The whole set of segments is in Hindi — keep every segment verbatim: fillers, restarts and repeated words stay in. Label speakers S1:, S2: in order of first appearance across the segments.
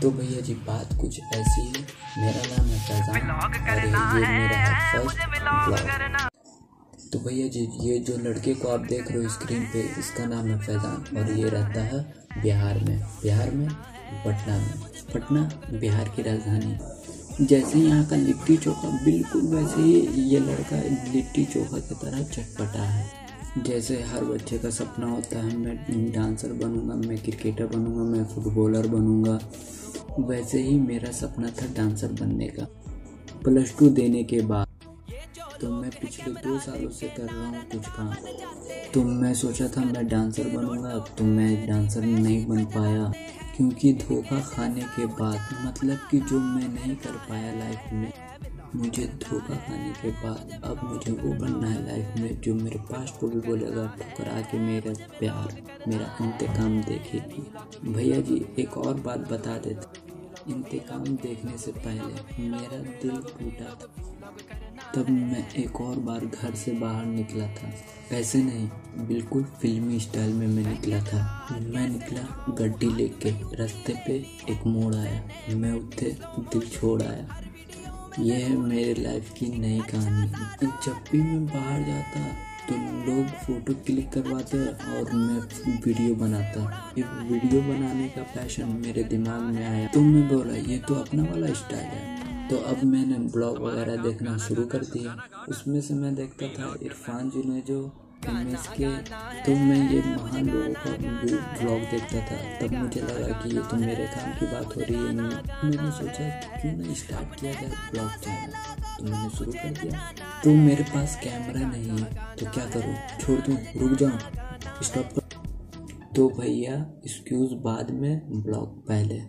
S1: तो भैया जी बात कुछ ऐसी है। मेरा नाम है फैजान और ये मेरा है फर्स्ट ब्लॉग। तो भैया जी ये जो लड़के को आप देख रहे हो स्क्रीन पे, इसका नाम है फैजान और ये रहता है बिहार में। बिहार में पटना में। पटना बिहार की राजधानी। जैसे यहाँ का लिट्टी चोखा, बिल्कुल वैसे ही ये लड़का लिट्टी चोखा की तरह चटपटा है। जैसे हर बच्चे का सपना होता है मैं डांसर बनूंगा, मैं क्रिकेटर बनूंगा, मैं फुटबॉलर बनूंगा, वैसे ही मेरा सपना था डांसर बनने का। प्लस टू देने के बाद तो मैं पिछले दो सालों से कर रहा हूँ कुछ काम। तो मैं सोचा था मैं डांसर बनूंगा, तो मैं डांसर नहीं बन पाया क्योंकि धोखा खाने के बाद, मतलब कि जो मैं नहीं कर पाया लाइफ में, मुझे धोखा खाने के बाद अब मुझे वो बनना है लाइफ में जो मेरे पास को भी बोलेगा ठुकरा के मेरा प्यार, मेरा इंतकाम देखेगी। भैया जी एक और बात बता देते, इंतकाम देखने से पहले मेरा दिल टूटा था, तब मैं एक और बार घर से बाहर निकला था। ऐसे नहीं, बिल्कुल फिल्मी स्टाइल में मैं निकला था। मैं निकला गड्डी लेके, रास्ते पे एक मोड़ आया, मैं उठे दिल छोड़ आया। यह है मेरे लाइफ की नई कहानी। जब भी मैं बाहर जाता तो लोग फोटो क्लिक करवाते और मैं वीडियो बनाता। ये वीडियो बनाने का पैशन मेरे दिमाग में आया तो मैं बोला ये तो अपना वाला स्टाइल है। तो अब मैंने ब्लॉग वगैरह देखना शुरू कर दिया। उसमें से मैं देखता था इरफान जुनेजो, एम एस के, तो मैं ये महान लोगों का ब्लॉग देखता था। तब मुझे लगा कि ये तो मेरे काम की बात हो रही है। मैंने सोचा क्यों ना स्टार्ट किया जाए ब्लॉग चैनल, तो मैंने शुरू कर दिया। तो मेरे पास कैमरा नहीं है तो क्या करूँ, छोड़ दूँ, रुक जाऊँ, स्टॉप कर। तो भैया एक्सक्यूज़ बाद में, ब्लॉग पहले।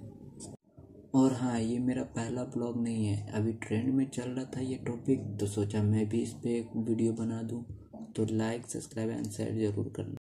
S1: और हाँ, ये मेरा पहला ब्लॉग नहीं है, अभी ट्रेंड में चल रहा था ये टॉपिक, तो सोचा मैं भी इस पे एक वीडियो बना दूँ। तो लाइक, सब्सक्राइब एंड शेयर जरूर करना।